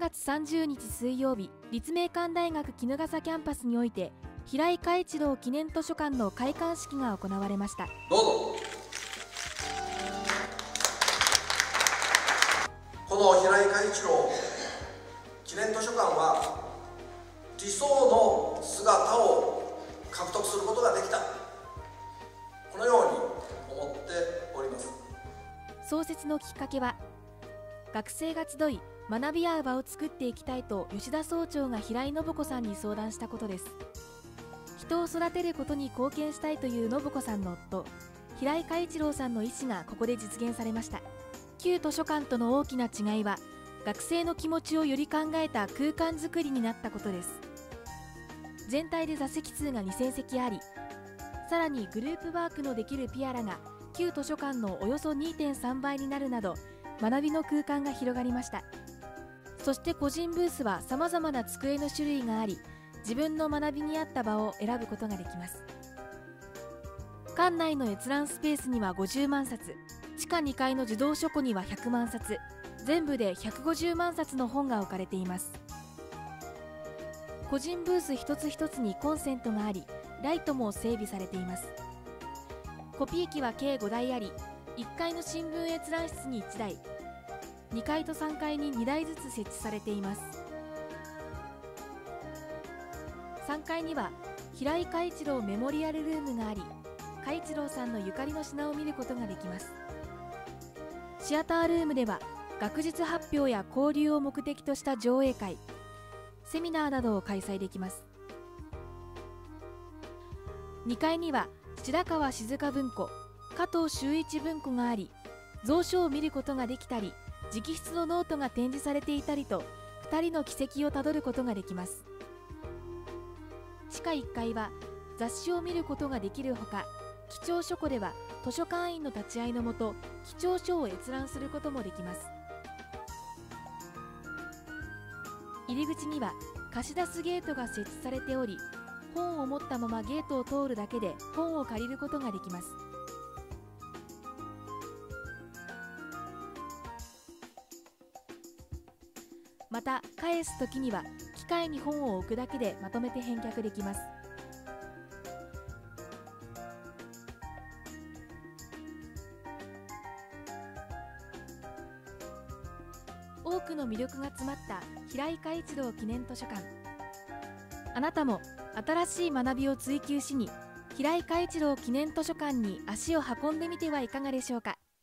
月30日水曜日、立命館大学衣笠キャンパスにおいて平井嘉一郎記念図書館の開館式が行われました。 どうぞ。この平井嘉一郎記念図書館は理想の姿を獲得することができた、このように思っております。 創設のきっかけは、学生が集い学び合う場を作っていきたいと吉田総長が平井信子さんに相談したことです。人を育てることに貢献したいという信子さんの夫平井嘉一郎さんの意思がここで実現されました。旧図書館との大きな違いは、学生の気持ちをより考えた空間づくりになったことです。全体で座席数が2000席あり、さらにグループワークのできるピアラが旧図書館のおよそ 2.3 倍になるなど、学びの空間が広がりました。そして個人ブースはさまざまな机の種類があり、自分の学びに合った場を選ぶことができます。館内の閲覧スペースには50万冊、地下2階の自動書庫には100万冊、全部で150万冊の本が置かれています。個人ブース一つ一つにコンセントがあり、ライトも整備されています。コピー機は計5台あり、1階の新聞閲覧室に1台、2階と3階に2台ずつ設置されています。3階には平井嘉一郎メモリアルルームがあり、嘉一郎さんのゆかりの品を見ることができます。シアタールームでは学術発表や交流を目的とした上映会、セミナーなどを開催できます。2階には白川静香文庫、加藤修一文庫があり、蔵書を見ることができたり、直筆のノートが展示されていたりと、2人の軌跡をたどることができます。地下1階は雑誌を見ることができるほか、貴重書庫では図書館員の立ち会いのもと貴重書を閲覧することもできます。入り口には貸し出すゲートが設置されており、本を持ったままゲートを通るだけで本を借りることができます。また返すときには機械に本を置くだけでまとめて返却できます。多くの魅力が詰まった平井嘉一郎記念図書館。あなたも新しい学びを追求しに平井嘉一郎記念図書館に足を運んでみてはいかがでしょうか。